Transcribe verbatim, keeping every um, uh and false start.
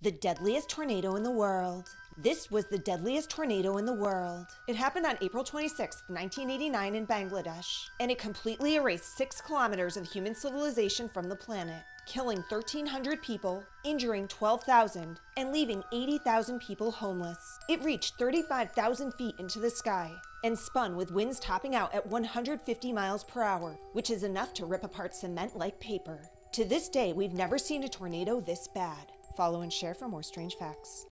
The deadliest tornado in the world. This was the deadliest tornado in the world. It happened on April twenty-sixth, nineteen eighty-nine in Bangladesh, and it completely erased six kilometers of human civilization from the planet, killing thirteen hundred people, injuring twelve thousand, and leaving eighty thousand people homeless. It reached thirty-five thousand feet into the sky and spun with winds topping out at one hundred fifty miles per hour, which is enough to rip apart cement like paper. To this day, we've never seen a tornado this bad. Follow and share for more strange facts.